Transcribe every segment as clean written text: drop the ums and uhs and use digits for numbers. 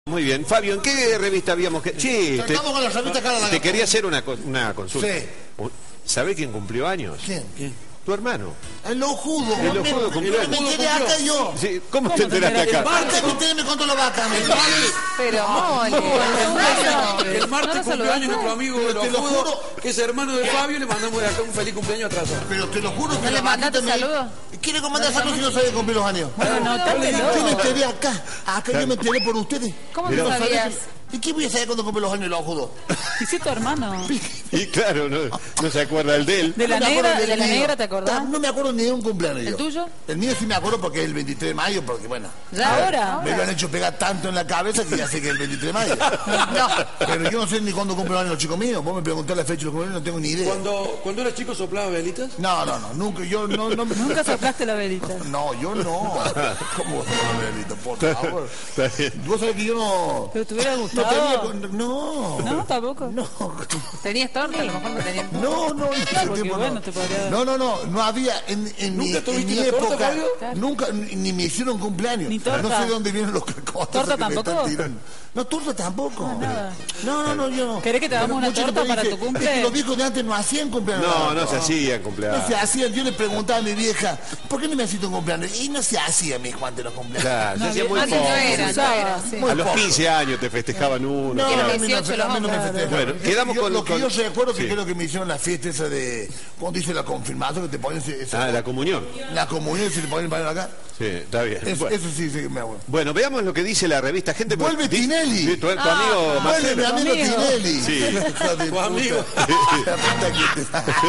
Muy bien. Fabio, ¿en qué revista habíamos que...? Sí, Estamos con la revista Cara a la te quería hacer una consulta. Sí. ¿Sabés quién cumplió años? ¿Quién? Tu hermano. El ojudo. El ojudo cumplió Me años. enteré acá yo. Sí, ¿cómo te enteraste acá? Martes usted me contó la vaca. Pero, Mole, el martes cumpleaños nuestro amigo Pero te lo Ojudo, juro. que es hermano de Fabio, le mandamos de acá un feliz cumpleaños atrasado. Pero te lo juro que ¿no le la mandaste vaquita me... saludos? ¿Quiere que mande saludos si no sabe cumplir los años? No, Yo me enteré acá. Acá yo me enteré por ustedes. ¿Cómo Pero lo sabías? ¿Y qué voy a saber cuando cumple los años el ojudo? ¿Y si tu hermano? Y claro, no se acuerda el de él. ¿De la No me acuerdo negra, del de la mío. negra te acordás? No me acuerdo ni de un cumpleaños. ¿El yo. tuyo? El mío sí me acuerdo porque es el 23 de mayo, porque bueno. ¿Ya ahora? Me lo han hecho pegar tanto en la cabeza que ya sé que es el 23 de mayo. Pero yo no sé ni cuándo cumplen los años los chicos míos. Vos me preguntás la fecha de los cumpleaños, no tengo ni idea. Cuando eras chico soplaba velitas. No, nunca, yo no. Nunca soplaste la velita. No, yo no. ¿Cómo Belito? Por favor. Está bien. Vos sabés que yo no. ¿Pero te hubiera No gustado? tenía. No. No, tampoco. No. ¿Tenías torta? A lo mejor no tenías. No, en ese porque tiempo bueno, no. te podría dar. No había en mi, ¿Nunca en tuviste mi una torta, época, Fabio? nunca, ni me hicieron cumpleaños. Ni torta. No sé de dónde vienen los cacotes. ¿Torta que me están tampoco? tirando. No, torta tampoco. nada. No, yo no. ¿Querés que te hagamos una Muchos torta me para dicen, tu cumple? es que los viejos de antes no hacían cumpleaños. No se hacían cumpleaños. No se hacían. Yo le preguntaba a mi vieja, ¿por qué no me haciste un cumpleaños? Y no se hacía, mi hijo, antes los cumpleaños. Claro, se No, hacía bien, muy Antes no poco. era, sí. Muy A los poco. 15 años te festejaban uno. No, Que claro. los a mí 18 a mí no me los festejaban. Bueno, quedamos con... Lo que yo recuerdo que Sí. creo que me hicieron la fiesta esa de... Cuando hice la confirmación, que te ponen... la comunión. La comunión, si te ponen para acá. Sí, está bien. Bueno. Eso sí me acuerdo. Bueno, veamos lo que dice la revista. Gente, Vuelve Tinelli. Sí, tu amigo Vuelve Marcelo. mi amigo amigo. Tinelli. Sí. Hijo de Tu puta. amigo. La puta que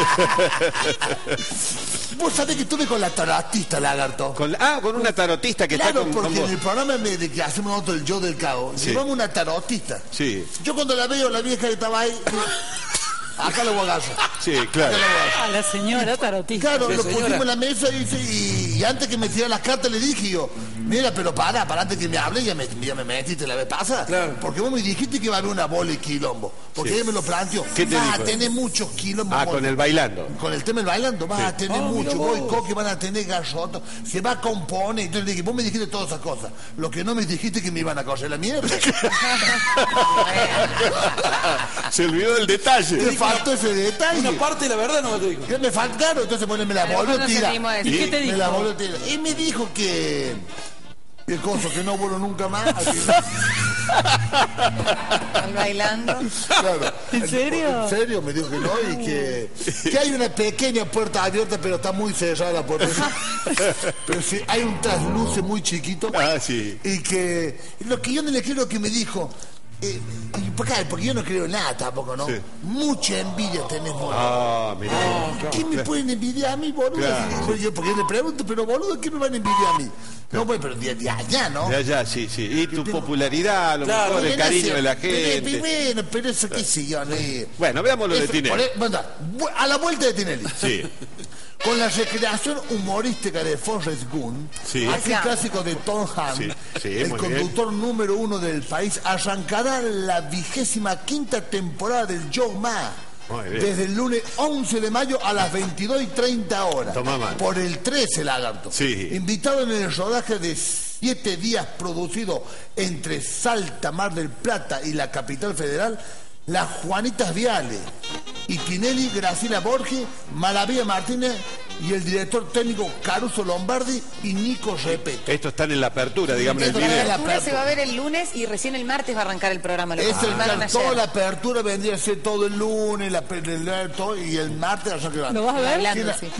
te- Vos sabés que estuve con la tarotista, lagarto. Con una tarotista que Claro, está con porque en vos. el programa de que hacemos nosotros el Yo del Cabo, Sí. llevamos una tarotista. Sí, Yo cuando la veo, la vieja que estaba ahí, acá lo guagazo. sí, claro. A la señora tarotista. Claro, Sí, lo señora. pusimos en la mesa y antes que me tirara las cartas le dije yo, mira, pero para antes que me hable, ya me metiste la vez pasada. Claro. Porque vos me dijiste que iba a haber una bola y quilombo. Porque Sí. ella me lo planteó. ¿Qué te vas dijo? a tener muchos quilombos. Con el bailando. Con el tema del bailando vas a tener mucho. mira Vos y vos. Coque van a tener garrotos. Se va a componer. Entonces le dije, vos me dijiste todas esas cosas. Lo que no me dijiste que me iban a coser la mierda. Se olvidó del detalle. Me faltó ese detalle. Una parte de la verdad no te digo. ¿Qué me falta? Claro, entonces me la A lo volvió mejor a nos tirar. sentimos así. ¿Y qué te Me la dijo? volvió a tirar. Y me dijo que... ¿Qué cosa? Que no vuelo nunca más. Al bailando. Claro. ¿En serio? En serio, me dijo que no y que hay una pequeña puerta abierta, pero está muy cerrada la puerta. Pero sí, hay un trasluce muy chiquito. Ah, sí. Y que lo que yo no le creo que me dijo. Porque yo no creo en nada tampoco, ¿no? Sí. Mucha envidia tenemos. Mira. ¿Qué me pueden envidiar a mí, boludo? Claro. Porque yo le pregunto, pero boludo, ¿qué me van a envidiar a mí? No, pues, pero de allá, ¿no? De allá, sí. Y tu popularidad, a lo Claro, mejor, el cariño de la Pero, gente. bueno, pero eso qué sé yo, ¿no? Bueno, veamos lo de Tinelli. Bueno, a la vuelta de Tinelli. Sí. Con la recreación humorística de Forrest Gump, Sí. aquel clásico de Tom Hanks, Sí, el muy conductor número 1 del país, arrancará la 25ª temporada del Show Ma. Muy bien. Desde el lunes 11 de mayo a las 22:30 horas. Toma mano. Por el 13, lagarto. Sí. Invitado en el rodaje de 7 días producido entre Salta, Mar del Plata y la capital federal, las Juanitas Viale y Tinelli, Graciela Borges, Maravilla Martínez y el director técnico Caruso Lombardi y Nico Repeto. Esto está en la apertura, digamos, en el Esto está video. en La la apertura se va a apertura. ver el lunes y recién el martes va a arrancar el programa. Lo Es el confirmaron toda ayer. la apertura vendría a ser todo el lunes, todo, y el martes arranca. ¿Lo vas a ver? Bailando, sí.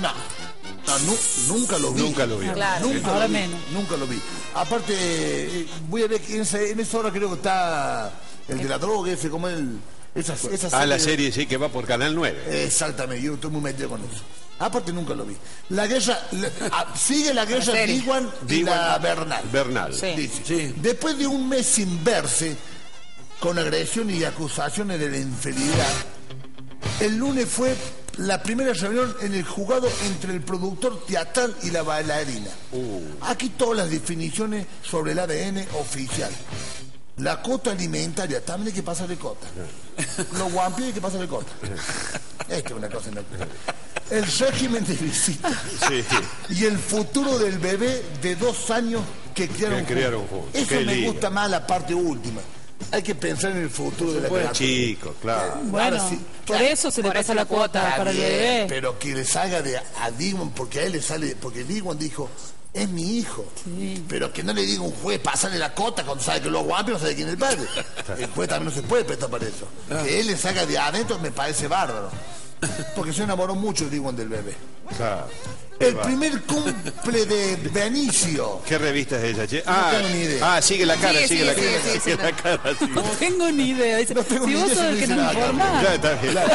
Nunca lo vi. Nunca lo vi. Claro. Nunca Ahora lo vi. menos. Nunca lo vi. Aparte, voy a ver que en esa hora creo que está el de la droga, ese como el... Esa La serie, sí, que va por Canal 9. Exactamente, yo estoy muy metido con eso. Aparte nunca lo vi. La guerra, sigue la guerra serie. Diwan y la Bernal. Bernal. Sí. Dice. Sí. Después de un mes sin verse, con agresión y acusaciones de la infidelidad, el lunes fue la primera reunión en el juzgado entre el productor teatral y la bailarina. Aquí todas las definiciones sobre el ADN oficial. La cota alimentaria, también hay que pasar de cota. Los guampi hay que pasar de cota. Esto es una cosa. el régimen de visita Sí. y el futuro del bebé de 2 años que criaron juntos. Eso Qué me lindo. gusta más la parte última. Hay que pensar en el futuro de la criatura. Chico, claro. Bueno, Ahora sí, por claro. eso se le Por pasa eso la la cuota. cuota para el Está bien, bebé. pero que le salga a Digman, porque a él le sale, porque Digman dijo, es mi hijo. Sí. Pero que no le diga a un juez, pasarle la cota cuando sabe que lo aguante y no sabe quién es el padre. El juez también no se puede prestar para eso. Que él le salga de adentro me parece bárbaro. Porque se enamoró mucho Digman del bebé. Claro. El primer cumple de Benicio. ¿Qué revista es ella, che? tengo ni idea. Sigue la cara, Sí, sigue sí, la sí, cara. sí, Sigue sí, la cara, sí. No tengo ni idea. Dice, No tengo si ni vos idea sos si el no que dice nos nada. informás. Ya está bien.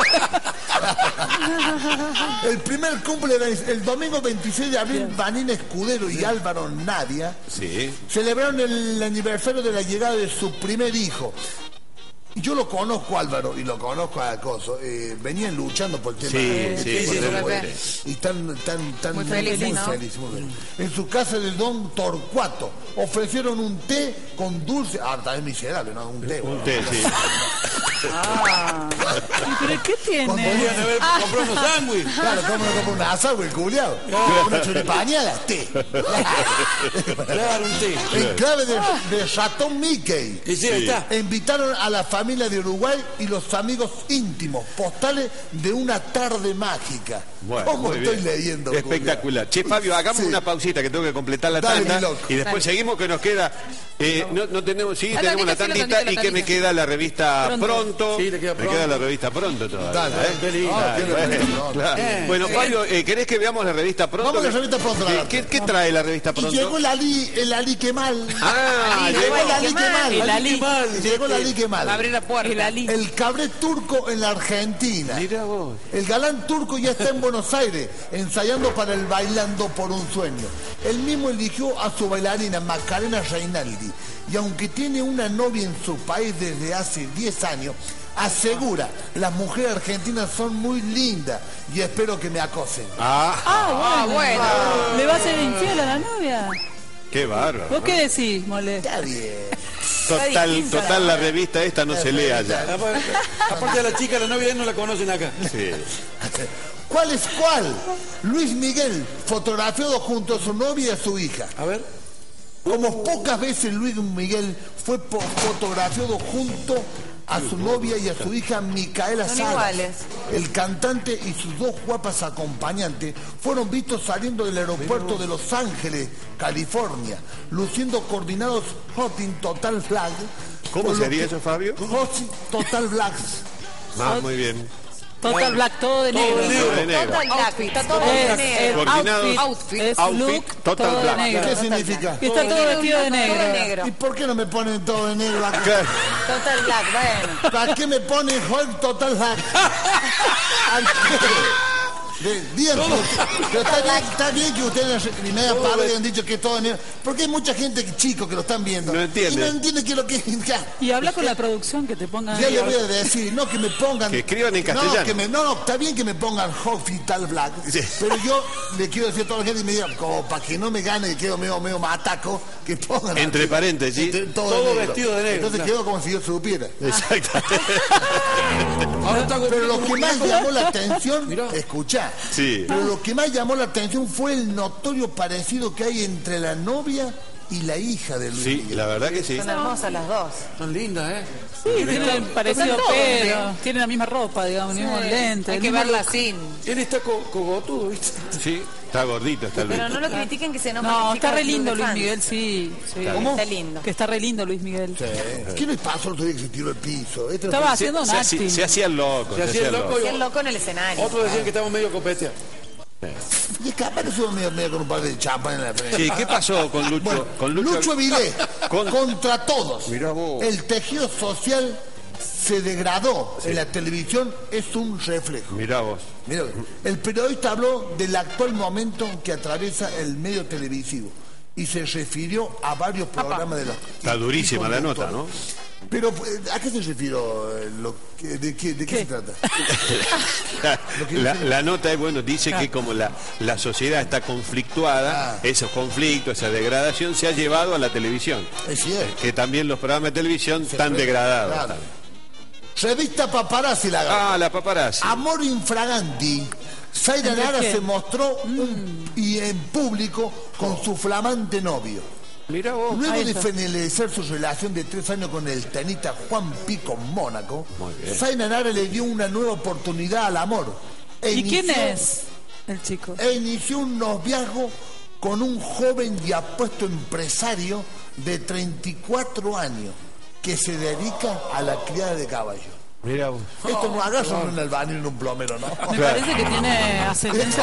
El primer cumple de Benicio. El domingo 26 de abril, Vanina Escudero y Álvaro Nadia Sí. celebraron el aniversario de la llegada de su primer hijo. Y yo lo conozco, Álvaro, y lo conozco a Coso. Venían luchando por el tema. Sí, por sí, el bebé. bebé. Y tan Muy felices, ¿no? felices, muy felices. En su casa del Don Torcuato ofrecieron un té con dulce. Ah, también miserable, ¿no? Un té. Un té, sí. ¿Pero qué tiene? Podrían haber comprado unos sándwiches. Claro, ¿cómo no compra un asado, el culiado? Una choripañada, té. Claro, un té. En clave de ratón Mickey. Y sí, ahí está. E invitaron a la familia de Uruguay y los amigos íntimos, postales de una tarde mágica. Bueno, ¿Cómo muy estoy bien. leyendo? Espectacular. Che, Fabio, hagamos Sí. una pausita que tengo que completar la Dale, tanda. mi loco. Y después seguimos que nos queda. No tenemos, sí, La tenemos la tandita, sí, la tandita tandita, y la que me tandita. queda la revista Pronto. Sí, le queda Me Pronto. queda la revista Pronto todavía. Dale, qué lindo. Ah, qué Bueno, lindo. claro. Bueno, Fabio, ¿querés que veamos la revista Pronto? Vamos a la revista Pronto, ¿Qué, Lagarto. qué trae la revista Y Pronto? llegó el Ali Kemal. Ah, Llegó el Ali Kemal. Kemal. El Ali. Llegó el Ali Va a Kemal. abrir la puerta. El Ali. El cabré turco en la Argentina. Mira vos. El galán turco ya está en Buenos Aires, ensayando para el Bailando por un Sueño. Él mismo eligió a su bailarina Macarena Reinaldi. Y aunque tiene una novia en su país desde hace 10 años, asegura, las mujeres argentinas son muy lindas y espero que me acosen. Ah, bueno. ¿Le va a ser infiel a la novia? Qué bárbaro. ¿Vos qué decís, Mole? Está bien. Total, la revista esta no se lee allá. Aparte de la chica, la novia no la conocen acá. Sí. ¿Cuál es cuál? Luis Miguel, fotografiado junto a su novia y a su hija. A ver. Como pocas veces Luis Miguel fue fotografiado junto a su novia y a su hija Micaela Son Salas. iguales. El cantante y sus 2 guapas acompañantes fueron vistos saliendo del aeropuerto de Los Ángeles, California, luciendo coordinados Hotting Total Flag. ¿Cómo sería eso, Fabio? Hotting Total Flags. Muy bien. Total Black, todo de negro. Todo de negro. Total Black, está todo de Es el negro. Coordinado. Outfit. Es Outfit, look, total todo black. de negro. ¿Qué significa? Y está todo vestido de Todo de negro. negro. ¿Y por qué no me ponen todo de negro acá? Claro. Total Black, bueno. ¿Para qué me ponen Hot Total Flag? ¿Al qué? Bien, pero está bien que ustedes en media parte hayan dicho que es todo negro. Porque hay mucha gente chico que lo están viendo. No entiende. Y no entiende qué es lo que es. Y habla con la producción que te pongan. Ya le voy a decir, no que me pongan. Que escriban en castellano. No, está bien que me pongan Hot Total Black. Sí. Pero yo le quiero decir a toda la gente y me digan, como para que no me gane y quedo medio mataco, que pongan. Entre así, paréntesis. todo vestido de negro, Entonces claro. quedó como si yo supiera. Exactamente. Ahora está Pero lo que más llamó la atención, Mirá. escuchá, Sí. pero lo que más llamó la atención fue el notorio parecido que hay entre la novia y la hija de Luis Sí, Miguel. la verdad que sí. Son hermosas las dos. Son lindas, ¿eh? Sí, tienen parecido Total todo, pelo. Tienen la misma ropa, digamos, el mismo lente. Hay el que mismo verla look. sin. Él está cogotudo, ¿viste? Sí, está gordito, está Pero lindo. no lo critiquen que se enoja. No, la chica está re del club lindo de Luis fans. Miguel, sí. sí. ¿Cómo? Está lindo. Que está re lindo Luis Miguel. ¿Qué le pasó el otro día que se tiró el piso? Este Estaba no- haciendo un Se acting. hacía el loco. Se hacía el loco Sí, el loco en el escenario. Otros decían que estamos medio copeteados. Y es capaz que estuvo medio con un par de chapas en la frente. Sí, ¿qué pasó con Lucho? Bueno, con Lucho Vilé, Con- contra todos. Mirá vos. El tejido social se degradó en la televisión, es un reflejo. Mirá vos. Mira, el periodista habló del actual momento que atraviesa el medio televisivo y se refirió a varios programas de la... Está durísima la nota, ¿no? Pero, ¿a qué se refirió? ¿De qué se trata? La nota es, bueno, dice que como la sociedad está conflictuada, esos conflictos, esa degradación se ha llevado a la televisión. Es cierto. Que también los programas de televisión están degradados. Claro. Revista Paparazzi, la La paparazzi. Amor Infraganti Zaira ¿Entre Nara quién? se mostró y en público con su flamante novio. Mira vos. Luego Ahí de está. finalizar su relación de 3 años con el tenista Juan Pico Mónaco, Muy bien. Zaira Nara le dio una nueva oportunidad al amor. ¿Y quién es el chico? E inició un noviazgo con un joven y apuesto empresario de 34 años que se dedica a la criada de caballos. Mira vos. Esto no hagas un albañil en un plomero, ¿no? Me parece que tiene ascendencia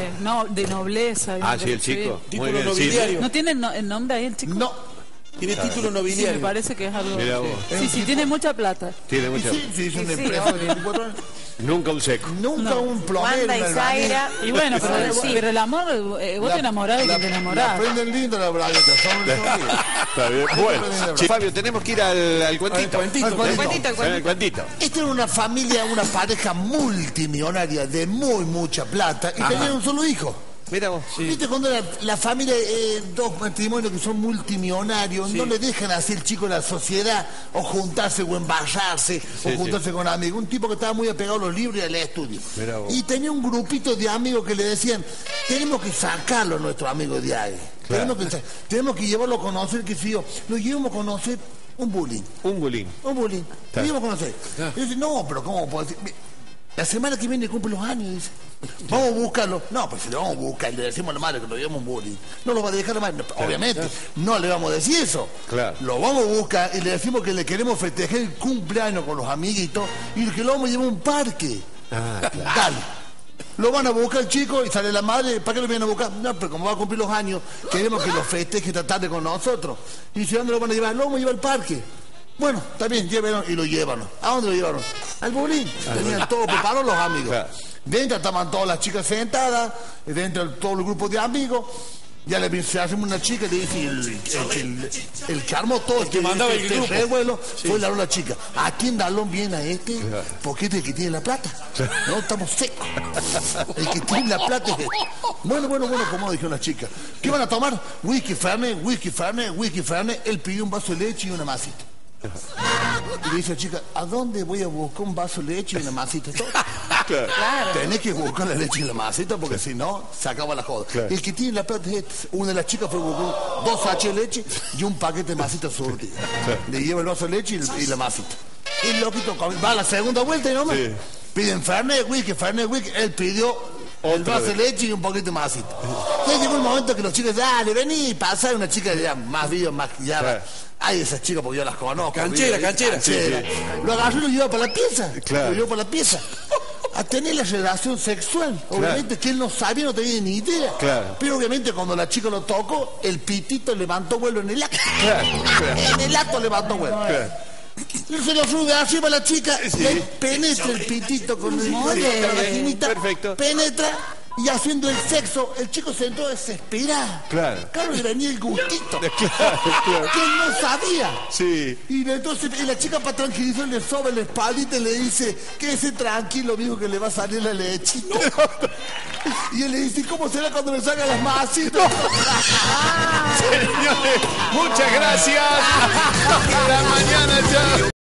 de nobleza. Ah, sí, el chico. Muy Título bien, sí. nobiliario. ¿No tiene el nombre ahí el chico? No. Tiene título Sí, me nobiliario. parece que es algo... Mira vos. Sí, tiene mucha plata. Tiene Y mucha. sí, es una Sí, empresa de 24 años. Nunca un seco. Nunca No. un plomero, Wanda un y albañil. Zaira. Y bueno, Sí. pero el amor, vos te enamorás de quien te La enamorás. prenden lindo la bragueta, son Está bien. Bueno, Fabio, tenemos que ir al cuentito. cuentito. Al cuentito. Cuentito, el El cuentito. cuentito. Esta era una familia, una pareja multimillonaria de muy mucha plata y tenían un solo hijo. Mira vos. ¿Viste cuando la familia, dos matrimonios que son multimillonarios, no le dejan hacer chico en la sociedad o juntarse o embarrarse o juntarse con amigos? Un tipo que estaba muy apegado a los libros y al estudio. Mirá vos. Y tenía un grupito de amigos que le decían, tenemos que sacarlo a nuestro amigo de ahí. Claro. Tenemos que llevarlo a conocer, que si yo, lo llevamos a conocer un bullying. Un bulín. Un bullying. Lo llevamos a conocer. Y dice, no, pero ¿cómo puedo decir? La semana que viene cumple los años, dice. Vamos a buscarlo. No, pues si lo vamos a buscar y le decimos a la madre que lo llevamos un bullying, no lo va a dejar la madre. Obviamente, no le vamos a decir eso. Claro. Lo vamos a buscar y le decimos que le queremos festejar el cumpleaños con los amiguitos y que lo vamos a llevar a un parque. Ah, claro. Dale. Lo van a buscar el chico y sale la madre, ¿para qué lo vienen a buscar? No, pero como va a cumplir los años, queremos que lo festeje esta tarde con nosotros. Y dice, ¿dónde lo van a llevar? Lo vamos a llevar al parque. Bueno, está bien, llévenlo y lo llevaron. ¿A dónde lo llevaron? Al bulín. Tenían todo preparado los amigos. Claro. Dentro estaban todas las chicas sentadas, dentro todo el grupo de amigos. Ya se hace una chica y le dice, el que armó todo, El que mandaba el grupo. revuelo, fue la chica. ¿A quién dalón viene a este? Porque este es el que tiene la plata. No, estamos secos. El que tiene la plata es este. Bueno, como dijo una chica. ¿Qué van a tomar? Whisky Fernet, whisky Fernet, whisky Fernet. Él pidió un vaso de leche y una masita. Y le dice la chica, ¿a dónde voy a buscar un vaso de leche y una masita? Claro. Tenés que buscar la leche y la masita porque si no, se acaba la joda. Claro. El que tiene la plata es este. Una de las chicas fue a buscar 2 sachets de leche y un paquete de masita surtida. Le lleva el vaso de leche y la masita. Y el loquito va a la segunda vuelta y no más. Sí. Piden Fernet, whisky. Él pidió el Otra vaso de vez. leche y un poquito de masita. Y llegó el momento que los chicos, dale, vení, pasa. Y una chica ya más viva, más guiada. Claro. Ay, esas chicas porque yo las conozco. Canchera, viva, canchera. Lo agarró y lo lleva para la pieza. Claro. Lo llevó para la pieza. A tener la relación sexual. Obviamente que él no sabía, no tenía ni idea. Claro. Pero obviamente cuando la chica lo tocó, el pitito levantó vuelo en el acto. Claro. En el acto levantó vuelo. Claro. Y se lo sube arriba a la chica Sí. y ahí penetra el pitito con la vaginita. Perfecto. Penetra y haciendo el sexo, el chico se entró desesperado. Claro. Claro, le venía el gustito. Claro, claro. Que él no sabía. Sí. Y entonces y la chica para tranquilizarle le soba la espaldita y le dice, quédese tranquilo, mijo, que le va a salir la lechita. Y él le dice, ¿cómo será cuando me salgan las masitas? Señores, muchas gracias. La mañana ya.